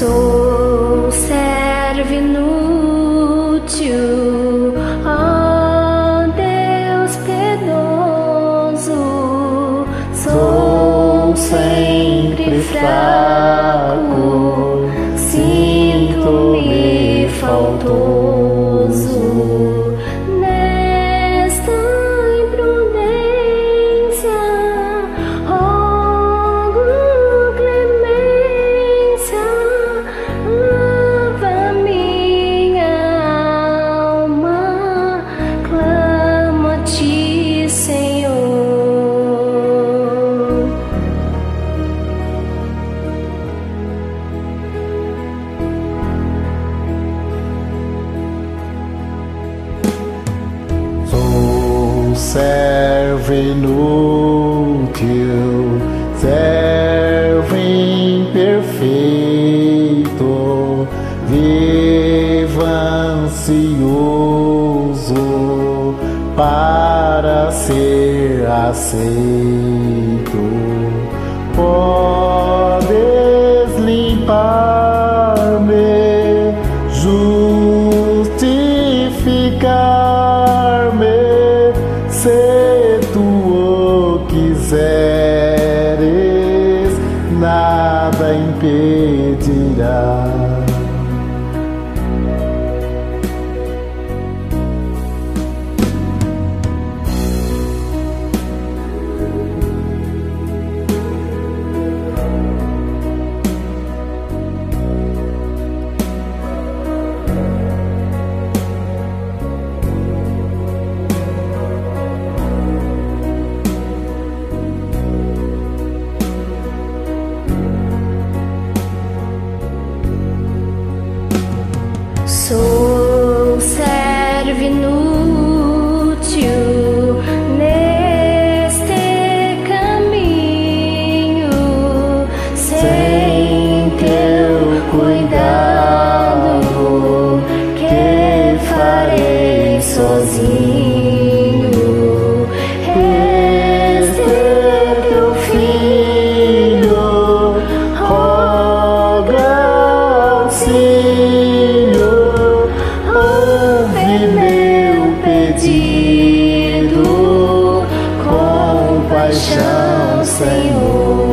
Sou servo inútil, ó Deus piedoso, sou sempre fraco, sinto-me faltoso. Nesta imprudência, rogo clemência, lava minha alma, clamo a ti, Senhor. Sou servo inútil, servo imperfeito, vivo ansioso para ser aceito. Podes limpar-me, justificar-me, se tu o quiseres, nada impedirá. Sou servo inútil neste caminho, sem teu cuidado, que farei sozinho? Este teu filho roga auxílio. Ouve meu pedido, compaixão, Senhor.